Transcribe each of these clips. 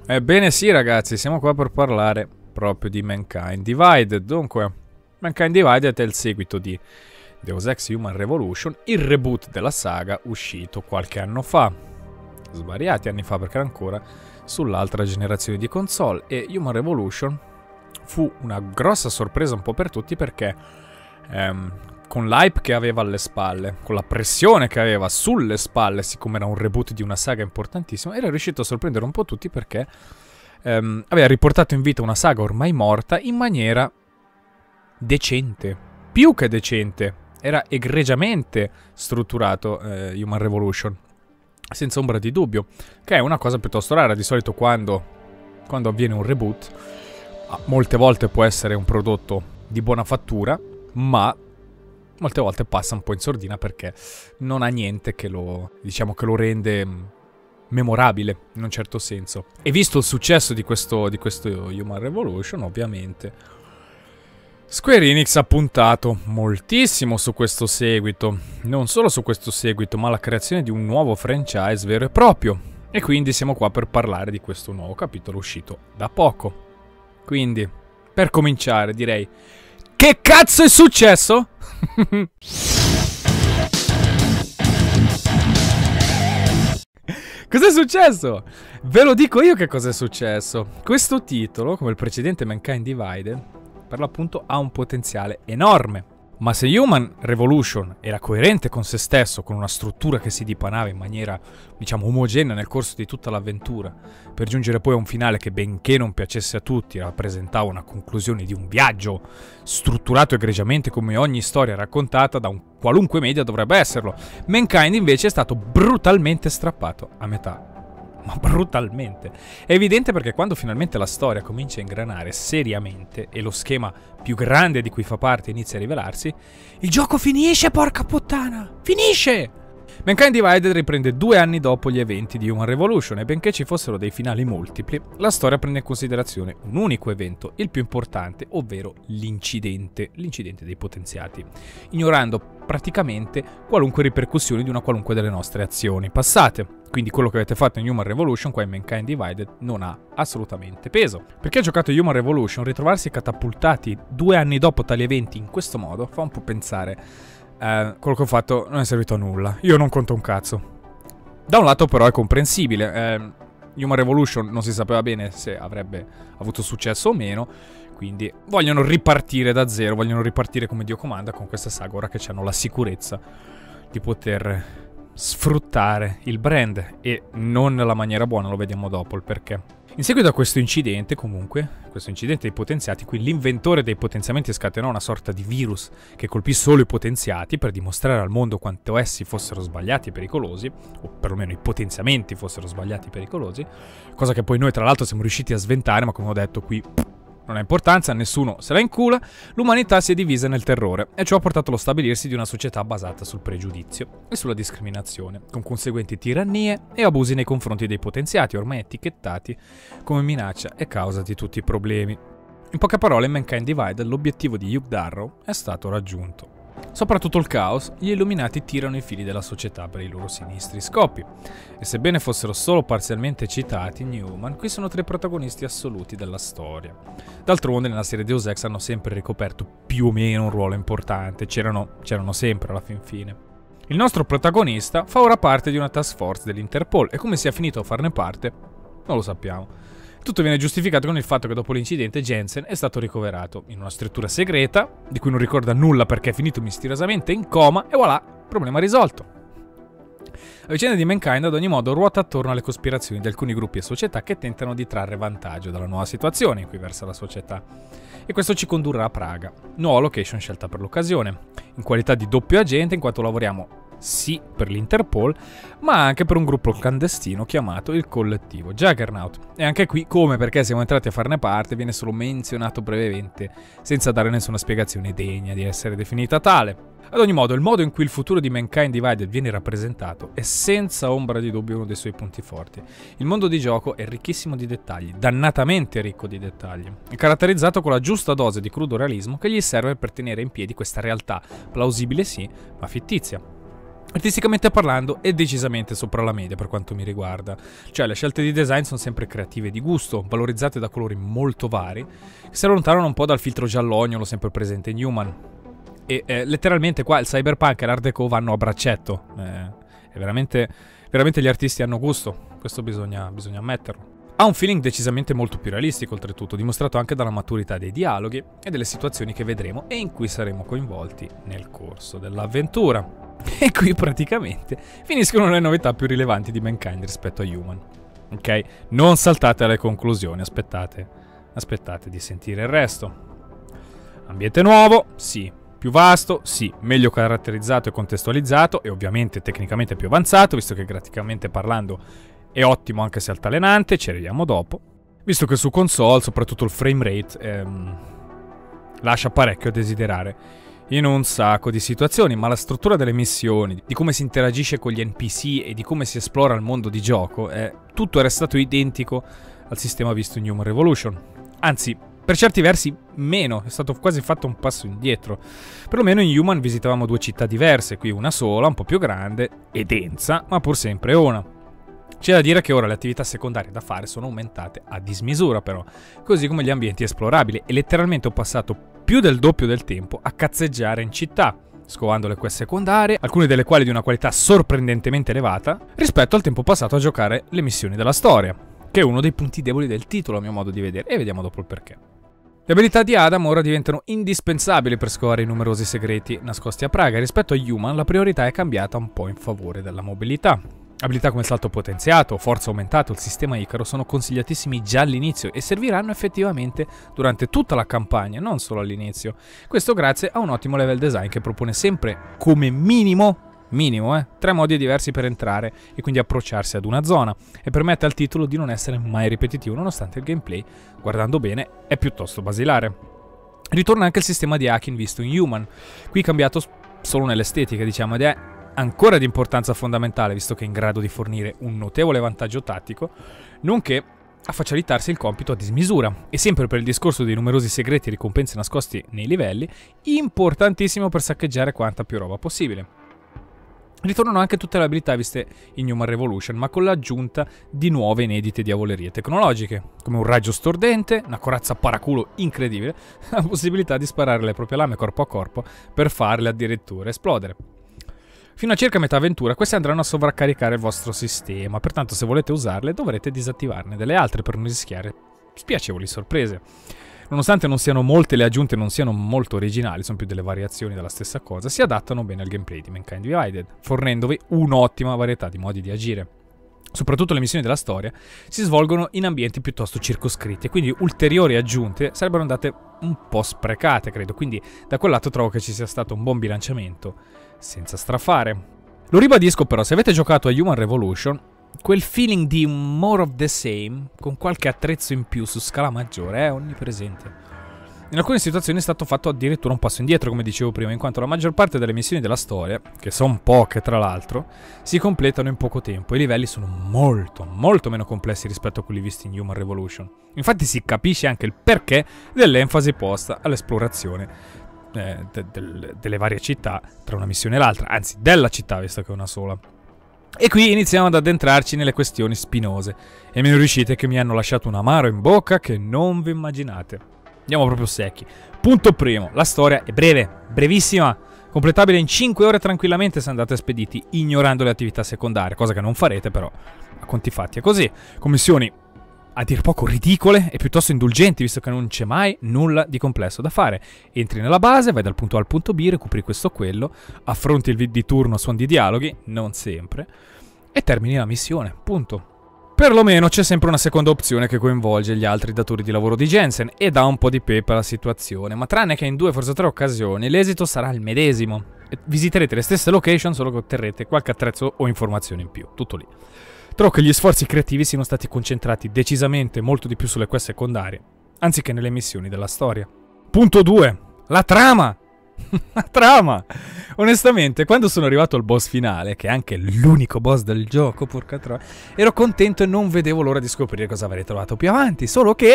Ebbene sì ragazzi, siamo qua per parlare proprio di Mankind Divided. Dunque, Mankind Divided è il seguito di Deus Ex Human Revolution, il reboot della saga uscito qualche anno fa, svariati anni fa perché era ancora sull'altra generazione di console, e Human Revolution fu una grossa sorpresa un po' per tutti perché con l'hype che aveva alle spalle, con la pressione che aveva sulle spalle, siccome era un reboot di una saga importantissima, era riuscito a sorprendere un po' tutti perché aveva riportato in vita una saga ormai morta in maniera decente, più che decente. Era egregiamente strutturato Human Revolution, senza ombra di dubbio, che è una cosa piuttosto rara. Di solito quando avviene un reboot, molte volte può essere un prodotto di buona fattura, ma molte volte passa un po' in sordina perché non ha niente che lo, diciamo, che lo rende memorabile in un certo senso. E visto il successo di questo Human Revolution, ovviamente Square Enix ha puntato moltissimo su questo seguito. Non solo su questo seguito, ma la creazione di un nuovo franchise vero e proprio. E quindi siamo qua per parlare di questo nuovo capitolo uscito da poco. Quindi, per cominciare, direi: che cazzo è successo? Cos'è successo? Ve lo dico io che cos'è successo. Questo titolo, come il precedente Mankind Divided, per l'appunto ha un potenziale enorme. Ma se Human Revolution era coerente con se stesso, con una struttura che si dipanava in maniera, diciamo, omogenea nel corso di tutta l'avventura, per giungere poi a un finale che, benché non piacesse a tutti, rappresentava una conclusione di un viaggio strutturato egregiamente come ogni storia raccontata da un qualunque media dovrebbe esserlo, Mankind invece è stato brutalmente strappato a metà. Ma brutalmente. È evidente perché quando finalmente la storia comincia a ingranare seriamente e lo schema più grande di cui fa parte inizia a rivelarsi, il gioco finisce, porca puttana! Finisce! Mankind Divided riprende 2 anni dopo gli eventi di Human Revolution e benché ci fossero dei finali multipli, la storia prende in considerazione un unico evento, il più importante, ovvero l'incidente dei potenziati, ignorando praticamente qualunque ripercussione di una qualunque delle nostre azioni passate. Quindi quello che avete fatto in Human Revolution qua in Mankind Divided non ha assolutamente peso. Per chi ha giocato Human Revolution, ritrovarsi catapultati 2 anni dopo tali eventi in questo modo fa un po' pensare: quello che ho fatto non è servito a nulla, io non conto un cazzo. Da un lato però è comprensibile, Human Revolution non si sapeva bene se avrebbe avuto successo o meno, quindi vogliono ripartire da zero, vogliono ripartire come Dio comanda con questa saga, ora che hanno la sicurezza di poter sfruttare il brand, e non nella maniera buona, lo vediamo dopo il perché. In seguito a questo incidente, comunque, questo incidente dei potenziati, qui l'inventore dei potenziamenti scatenò una sorta di virus che colpì solo i potenziati per dimostrare al mondo quanto essi fossero sbagliati e pericolosi, o perlomeno i potenziamenti fossero sbagliati e pericolosi, cosa che poi noi tra l'altro siamo riusciti a sventare, ma come ho detto qui non ha importanza, nessuno se la incula. L'umanità si è divisa nel terrore e ciò ha portato allo stabilirsi di una società basata sul pregiudizio e sulla discriminazione, con conseguenti tirannie e abusi nei confronti dei potenziati, ormai etichettati come minaccia e causa di tutti i problemi. In poche parole, in Mankind Divided l'obiettivo di Hugh Darrow è stato raggiunto. Soprattutto il caos, gli illuminati tirano i fili della società per i loro sinistri scopi. E sebbene fossero solo parzialmente citati in Human, qui sono 3 protagonisti assoluti della storia. D'altronde nella serie Deus Ex hanno sempre ricoperto più o meno un ruolo importante, c'erano sempre alla fin fine. Il nostro protagonista fa ora parte di una task force dell'Interpol e come sia finito a farne parte non lo sappiamo. Tutto viene giustificato con il fatto che dopo l'incidente Jensen è stato ricoverato in una struttura segreta, di cui non ricorda nulla perché è finito misteriosamente in coma, e voilà, problema risolto. La vicenda di Mankind ad ogni modo ruota attorno alle cospirazioni di alcuni gruppi e società che tentano di trarre vantaggio dalla nuova situazione in cui versa la società. E questo ci condurrà a Praga, nuova location scelta per l'occasione, in qualità di doppio agente in quanto lavoriamo sì per l'Interpol, ma anche per un gruppo clandestino chiamato il Collettivo Juggernaut. E anche qui, come perché siamo entrati a farne parte, viene solo menzionato brevemente, senza dare nessuna spiegazione degna di essere definita tale. Ad ogni modo, il modo in cui il futuro di Mankind Divided viene rappresentato è senza ombra di dubbio uno dei suoi punti forti. Il mondo di gioco è ricchissimo di dettagli, dannatamente ricco di dettagli, e caratterizzato con la giusta dose di crudo realismo che gli serve per tenere in piedi questa realtà, plausibile sì, ma fittizia. Artisticamente parlando è decisamente sopra la media per quanto mi riguarda, cioè le scelte di design sono sempre creative e di gusto, valorizzate da colori molto vari, che si allontanano un po' dal filtro giallognolo sempre presente in Human. E letteralmente qua il cyberpunk e l'art deco vanno a braccetto, è veramente gli artisti hanno gusto, questo bisogna ammetterlo. Ha un feeling decisamente molto più realistico oltretutto, dimostrato anche dalla maturità dei dialoghi e delle situazioni che vedremo e in cui saremo coinvolti nel corso dell'avventura. E qui praticamente finiscono le novità più rilevanti di Mankind rispetto a Human. Ok? Non saltate alle conclusioni, aspettate di sentire il resto. Ambiente nuovo, sì. Più vasto, sì. Meglio caratterizzato e contestualizzato e ovviamente tecnicamente più avanzato, visto che graficamente parlando è ottimo anche se altalenante, ci arriviamo dopo. Visto che su console, soprattutto il frame rate, lascia parecchio a desiderare in un sacco di situazioni, ma la struttura delle missioni, di come si interagisce con gli NPC e di come si esplora il mondo di gioco, tutto è restato identico al sistema visto in Human Revolution. Anzi, per certi versi meno, è stato quasi fatto un passo indietro. Perlomeno in Human visitavamo due città diverse, qui una sola, un po' più grande e densa, ma pur sempre una. C'è da dire che ora le attività secondarie da fare sono aumentate a dismisura però, così come gli ambienti esplorabili, e letteralmente ho passato più del doppio del tempo a cazzeggiare in città, scovando le quest secondarie, alcune delle quali di una qualità sorprendentemente elevata, rispetto al tempo passato a giocare le missioni della storia, che è uno dei punti deboli del titolo a mio modo di vedere, e vediamo dopo il perché. Le abilità di Adam ora diventano indispensabili per scovare i numerosi segreti nascosti a Praga. Rispetto a Human la priorità è cambiata un po' in favore della mobilità. Abilità come salto potenziato, forza aumentato, il sistema Icaro sono consigliatissimi già all'inizio e serviranno effettivamente durante tutta la campagna, non solo all'inizio. Questo grazie a un ottimo level design che propone sempre come minimo 3 modi diversi per entrare e quindi approcciarsi ad una zona, e permette al titolo di non essere mai ripetitivo nonostante il gameplay, guardando bene, è piuttosto basilare. Ritorna anche il sistema di hacking visto in Human, qui cambiato solo nell'estetica diciamo, ed è ancora di importanza fondamentale visto che è in grado di fornire un notevole vantaggio tattico, nonché a facilitarsi il compito a dismisura. E sempre per il discorso dei numerosi segreti e ricompense nascosti nei livelli, importantissimo per saccheggiare quanta più roba possibile. Ritornano anche tutte le abilità viste in Human Revolution, ma con l'aggiunta di nuove inedite diavolerie tecnologiche, come un raggio stordente, una corazza paraculo incredibile, la possibilità di sparare le proprie lame corpo a corpo per farle addirittura esplodere. Fino a circa metà avventura queste andranno a sovraccaricare il vostro sistema, pertanto se volete usarle dovrete disattivarne delle altre per non rischiare spiacevoli sorprese. Nonostante non siano molte le aggiunte, non siano molto originali, sono più delle variazioni della stessa cosa, si adattano bene al gameplay di Mankind Divided, fornendovi un'ottima varietà di modi di agire. Soprattutto le missioni della storia si svolgono in ambienti piuttosto circoscritti e quindi ulteriori aggiunte sarebbero andate un po' sprecate, credo, quindi da quel lato trovo che ci sia stato un buon bilanciamento, senza strafare. Lo ribadisco però, se avete giocato a Human Revolution, quel feeling di more of the same, con qualche attrezzo in più su scala maggiore, è onnipresente. In alcune situazioni è stato fatto addirittura un passo indietro, come dicevo prima, in quanto la maggior parte delle missioni della storia, che sono poche tra l'altro, si completano in poco tempo e i livelli sono molto meno complessi rispetto a quelli visti in Human Revolution. Infatti si capisce anche il perché dell'enfasi posta all'esplorazione delle varie città tra una missione e l'altra, anzi della città visto che è una sola. E qui iniziamo ad addentrarci nelle questioni spinose e mi riuscite che mi hanno lasciato un amaro in bocca che non vi immaginate. Andiamo proprio secchi. Punto primo, la storia è breve, brevissima, completabile in 5 ore tranquillamente se andate spediti ignorando le attività secondarie, cosa che non farete però a conti fatti è così. Commissioni a dir poco ridicole e piuttosto indulgenti visto che non c'è mai nulla di complesso da fare. Entri nella base, vai dal punto A al punto B, recuperi questo o quello, affronti il di turno a suon di dialoghi, non sempre, e termini la missione, punto. Perlomeno c'è sempre una seconda opzione che coinvolge gli altri datori di lavoro di Jensen e dà un po' di pepe alla situazione, ma tranne che in 2 forse 3 occasioni l'esito sarà il medesimo. Visiterete le stesse location solo che otterrete qualche attrezzo o informazioni in più, tutto lì. Trovo che gli sforzi creativi siano stati concentrati decisamente molto di più sulle quest secondarie, anziché nelle missioni della storia. Punto 2. La trama! La trama! Onestamente, quando sono arrivato al boss finale, che è anche l'unico boss del gioco, porca troia, ero contento e non vedevo l'ora di scoprire cosa avrei trovato più avanti, solo che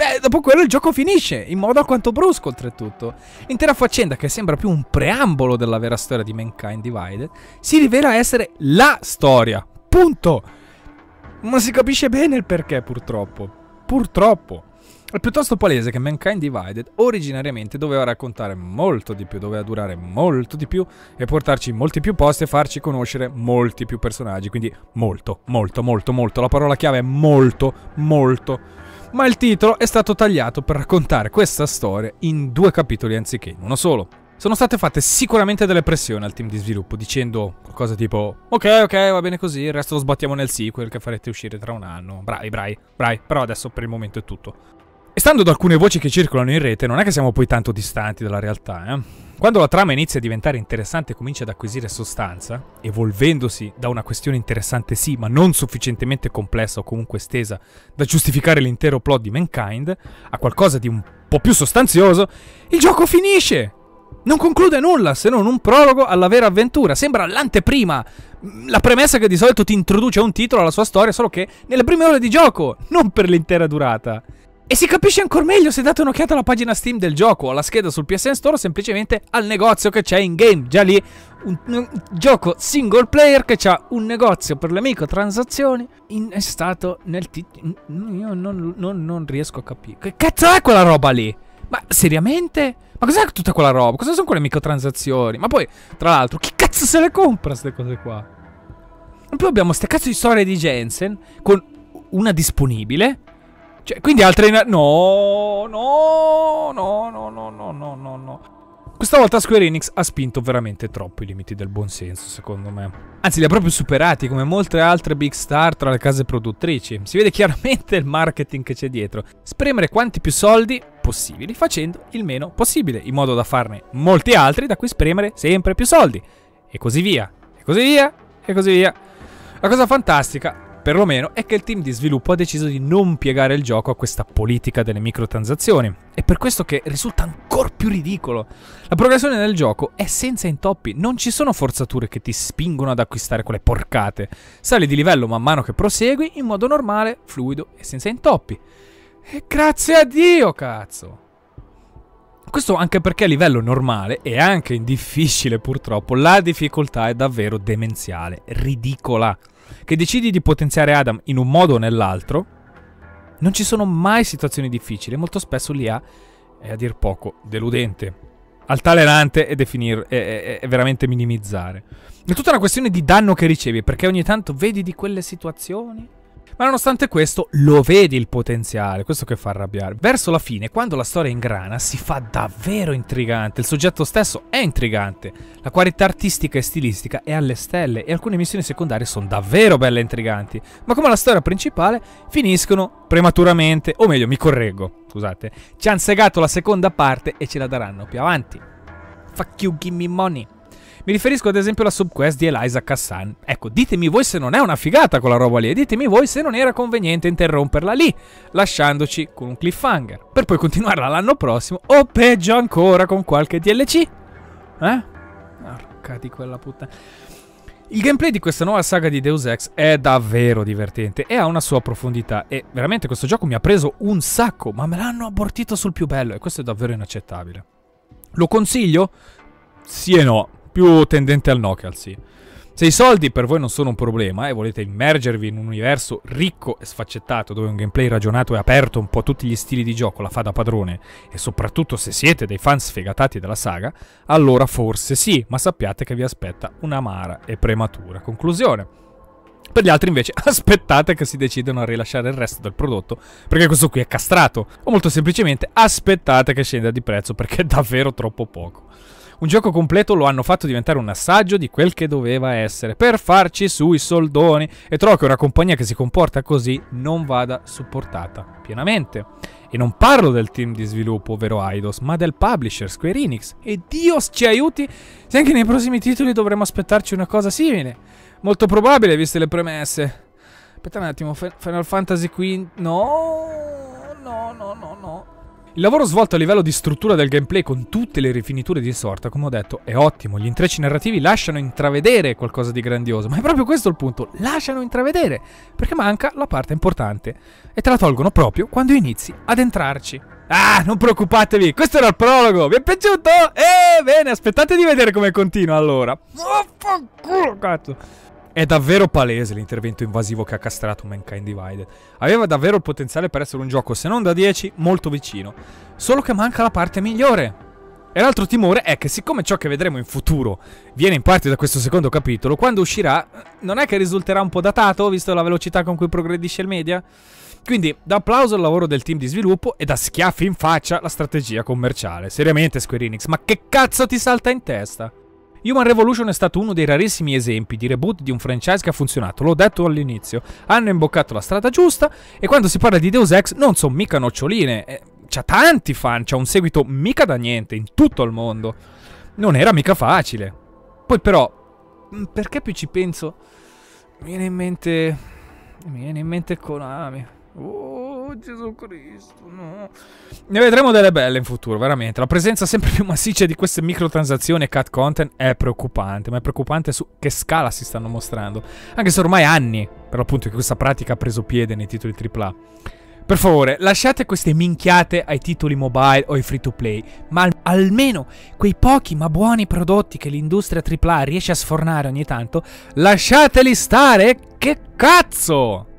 Beh, dopo quello il gioco finisce, in modo alquanto brusco oltretutto. L'intera faccenda, che sembra più un preambolo della vera storia di Mankind Divided, si rivela essere la storia. Punto! Ma si capisce bene il perché, purtroppo. Purtroppo. È piuttosto palese che Mankind Divided originariamente doveva raccontare molto di più, doveva durare molto di più e portarci in molti più posti e farci conoscere molti più personaggi. Quindi molto, molto, molto, molto. La parola chiave è molto, molto. Ma il titolo è stato tagliato per raccontare questa storia in 2 capitoli anziché in uno solo. Sono state fatte sicuramente delle pressioni al team di sviluppo, dicendo qualcosa tipo ok, va bene così, il resto lo sbattiamo nel sequel che farete uscire tra un anno. Bravi, però adesso per il momento è tutto. E stando ad alcune voci che circolano in rete, non è che siamo poi tanto distanti dalla realtà, eh? Quando la trama inizia a diventare interessante e comincia ad acquisire sostanza, evolvendosi da una questione interessante sì, ma non sufficientemente complessa o comunque estesa da giustificare l'intero plot di Mankind, a qualcosa di un po' più sostanzioso, il gioco finisce! Non conclude nulla se non un prologo alla vera avventura. Sembra l'anteprima, la premessa che di solito ti introduce a un titolo, alla sua storia, solo che nelle prime ore di gioco, non per l'intera durata. E si capisce ancora meglio se date un'occhiata alla pagina Steam del gioco, alla scheda sul PSN Store o semplicemente al negozio che c'è in game. Già lì un gioco single player che c'ha un negozio per le microtransazioni innestato nel titolo. Io non riesco a capire. Che cazzo è quella roba lì? Ma seriamente? Ma cos'è tutta quella roba? Cosa sono quelle microtransazioni? Ma poi, tra l'altro, chi cazzo se le compra queste cose qua? E poi abbiamo ste cazzo di storie di Jensen con una disponibile. Cioè, quindi altre... No. Questa volta Square Enix ha spinto veramente troppo i limiti del buonsenso, secondo me. Anzi, li ha proprio superati, come molte altre big star tra le case produttrici. Si vede chiaramente il marketing che c'è dietro. Spremere quanti più soldi possibili, facendo il meno possibile, in modo da farne molti altri da cui spremere sempre più soldi. E così via, e così via, e così via. La cosa fantastica, perlomeno, è che il team di sviluppo ha deciso di non piegare il gioco a questa politica delle microtransazioni. È per questo che risulta ancora più ridicolo. La progressione del gioco è senza intoppi, non ci sono forzature che ti spingono ad acquistare quelle porcate. Sali di livello man mano che prosegui in modo normale, fluido e senza intoppi. E grazie a Dio, cazzo! Questo anche perché a livello normale e anche in difficile purtroppo la difficoltà è davvero demenziale, ridicola. Che decidi di potenziare Adam in un modo o nell'altro, non ci sono mai situazioni difficili, molto spesso l'IA è a dir poco deludente, altalenante e veramente minimizzare. È tutta una questione di danno che ricevi, perché ogni tanto vedi di quelle situazioni. Ma nonostante questo, lo vedi il potenziale, questo che fa arrabbiare. Verso la fine, quando la storia ingrana, si fa davvero intrigante. Il soggetto stesso è intrigante. La qualità artistica e stilistica è alle stelle e alcune missioni secondarie sono davvero belle e intriganti. Ma come la storia principale, finiscono prematuramente. O meglio, mi correggo, scusate. Ci hanno segato la seconda parte e ce la daranno più avanti. Fuck you, give me money. Mi riferisco ad esempio alla subquest di Eliza Cassan. Ecco, ditemi voi se non è una figata quella roba lì e ditemi voi se non era conveniente interromperla lì, lasciandoci con un cliffhanger, per poi continuarla l'anno prossimo o peggio ancora con qualche DLC. Porca di quella puttana. Il gameplay di questa nuova saga di Deus Ex è davvero divertente e ha una sua profondità e veramente questo gioco mi ha preso un sacco, ma me l'hanno abortito sul più bello e questo è davvero inaccettabile. Lo consiglio? Sì e no. Più tendente al no che al sì. Se i soldi per voi non sono un problema e volete immergervi in un universo ricco e sfaccettato dove un gameplay ragionato e aperto un po' tutti gli stili di gioco la fa da padrone e soprattutto se siete dei fan sfegatati della saga, allora forse sì, ma sappiate che vi aspetta un'amara e prematura conclusione. Per gli altri invece aspettate che si decidano a rilasciare il resto del prodotto perché questo qui è castrato o molto semplicemente aspettate che scenda di prezzo perché è davvero troppo poco. Un gioco completo lo hanno fatto diventare un assaggio di quel che doveva essere, per farci sui soldoni, e trovo che una compagnia che si comporta così non vada supportata pienamente. E non parlo del team di sviluppo, ovvero Eidos, ma del publisher Square Enix. E Dio ci aiuti se anche nei prossimi titoli dovremo aspettarci una cosa simile. Molto probabile, viste le premesse. Aspetta un attimo, Final Fantasy XV... No. Il lavoro svolto a livello di struttura del gameplay con tutte le rifiniture di sorta, come ho detto, è ottimo. Gli intrecci narrativi lasciano intravedere qualcosa di grandioso, ma è proprio questo il punto, lasciano intravedere, perché manca la parte importante e te la tolgono proprio quando inizi ad entrarci. Ah, non preoccupatevi, questo era il prologo, vi è piaciuto? Bene, aspettate di vedere come continua allora. Oh, fanculo, cazzo. È davvero palese l'intervento invasivo che ha castrato Mankind Divided. Aveva davvero il potenziale per essere un gioco, se non da 10, molto vicino. Solo che manca la parte migliore. E l'altro timore è che siccome ciò che vedremo in futuro viene in parte da questo secondo capitolo, quando uscirà, non è che risulterà un po' datato, visto la velocità con cui progredisce il media? Quindi, da applauso al lavoro del team di sviluppo e da schiaffi in faccia la strategia commerciale. Seriamente, Square Enix, ma che cazzo ti salta in testa? Human Revolution è stato uno dei rarissimi esempi di reboot di un franchise che ha funzionato, l'ho detto all'inizio. Hanno imboccato la strada giusta e quando si parla di Deus Ex non sono mica noccioline. C'ha tanti fan, c'ha un seguito mica da niente in tutto il mondo. Non era mica facile. Poi però, perché più ci penso, mi viene in mente Konami. Oh, Gesù Cristo, no. Ne vedremo delle belle in futuro, veramente. La presenza sempre più massiccia di queste microtransazioni e cut content è preoccupante, ma è preoccupante su che scala si stanno mostrando. Anche se ormai anni, per l'appunto, che questa pratica ha preso piede nei titoli AAA. Per favore, lasciate queste minchiate ai titoli mobile o ai free to play, ma almeno quei pochi ma buoni prodotti che l'industria AAA riesce a sfornare ogni tanto, lasciateli stare, che cazzo!